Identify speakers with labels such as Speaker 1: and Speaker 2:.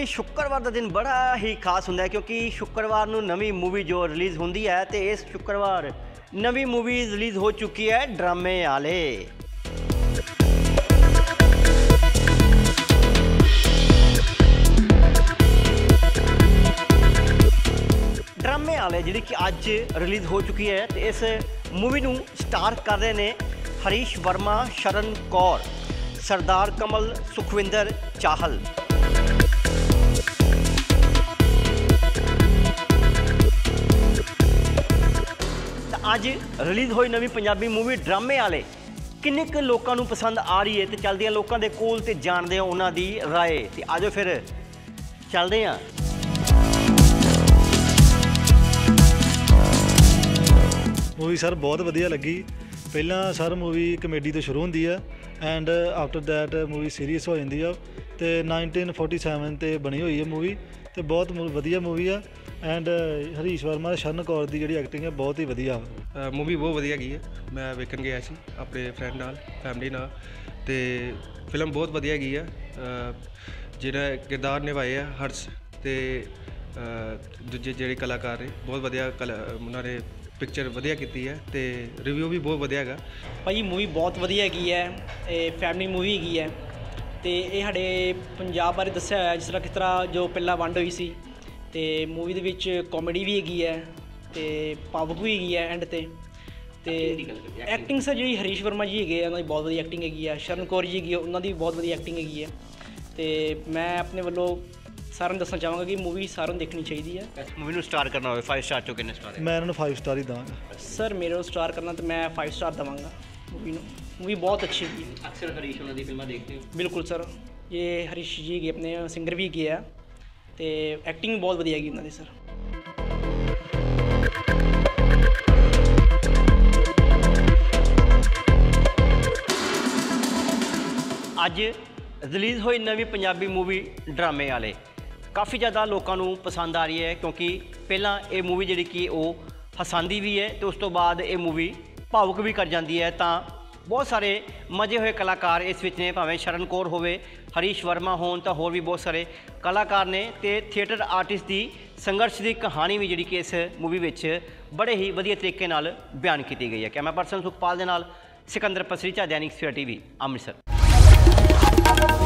Speaker 1: शुक्रवार का दिन बड़ा ही खास होंगे क्योंकि शुक्रवार को नवी मूवी जो रिलीज़ होंगी है तो इस शुक्रवार नवी मूवी रिलीज़ हो चुकी है ड्रामे आले। ड्रामे आले जी कि अज रिलीज़ हो चुकी है तो इस मूवी को स्टार कर रहे हैं हरीश वर्मा, शरण कौर, सरदार कमल, सुखविंदर चाहल। अज रिलीज़ हुई नवी पंजाबी मूवी ड्रामे आले किन्ने क लोगों को पसंद आ रही है तो चलते हैं लोगों के कोल ते जानते हैं उन्हों की राय। तो आजो फिर चलते हैं।
Speaker 2: मूवी सर बहुत वधिया लगी। पहला सर मूवी कमेडी तो शुरू होंदी है and after that movie serious हो जाती है तो 1947 ते बनी हुई है मूवी तो बहुत वधिया मूवी है एंड हरीश वर्मा शरण कौर की जी एक्टिंग है बहुत ही वधिया।
Speaker 3: मूवी बहुत वधिया गई है। मैं वेखन गया सी अपने फ्रेंड नाल फैमिली नाल ते फिल्म बहुत वधिया गई है। जिन्हें किरदार निभाए है हर्ष ते दूजे ਜਿਹੜੇ कलाकार ने बहुत वधिया उन्होंने पिक्चर वधिया की है तो रिव्यू भी बहुत वधिया है।
Speaker 4: भाई मूवी बहुत वधिया हैगी है, फैमिली मूवी हैगी है तो ये साढ़े पंजाब बारे दस्या होया जिस तरह किस तरह जो पहला वंड हुई सी तो मूवी दे विच कॉमेडी भी हैगी है तो भावुक भी हैगी है एंड ते एक्टिंग सर जी हरीश वर्मा जी है उन्होंने बहुत वधिया एक्टिंग हैगी है, शरण कौर जी है उन्होंने भी बहुत वधिया एक्टिंग हैगी है तो मैं अपने वालों सारे दसना चाहूँगा कि मूवी सारे देखनी चाहिए है।
Speaker 1: मूवी को स्टार करना हो 5 स्टार चो कितने स्टार?
Speaker 2: मैं इन्होंने 5 स्टार ही दूँगा
Speaker 4: सर। मेरे स्टार करना तो मैं 5 स्टार देवांगा मूवी को। मूवी बहुत अच्छी है।
Speaker 1: अक्सर हरीश उन्होंने फिल्में देखते हो?
Speaker 4: बिल्कुल सर, ये हरीश जी के अपने सिंगर भी किया तो एक्टिंग भी बहुत वधिया की उन्होंने सर।
Speaker 1: अज रिलीज़ हुई नवी पंजाबी मूवी ड्रामे आले काफ़ी ज़्यादा लोगों को पसंद आ रही है क्योंकि पहला ये मूवी जी कि हसांदी भी है तो उस तो बाद ये मूवी भावुक भी कर जाती है। तो बहुत सारे मजे हुए कलाकार इस विच ने, भावें शरण कौर होवे, हरीश वर्मा होन तो होर भी बहुत सारे कलाकार ने तो थिएटर आर्टिस्ट की संघर्ष की कहानी भी जी कि इस मूवी विच बड़े ही वधिया तरीके नाल बयान की गई है। कैमरा पर्सन सुखपाल दे नाल सिकंदर पसरीचा, दैनिक सवेरा TV, अमृतसर।